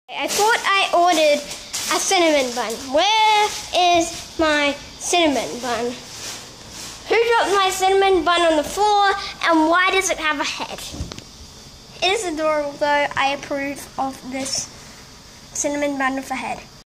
I thought I ordered a cinnamon bun. Where is my cinnamon bun? Who dropped my cinnamon bun on the floor, and why does it have a head? It is adorable though. I approve of this cinnamon bun with a head.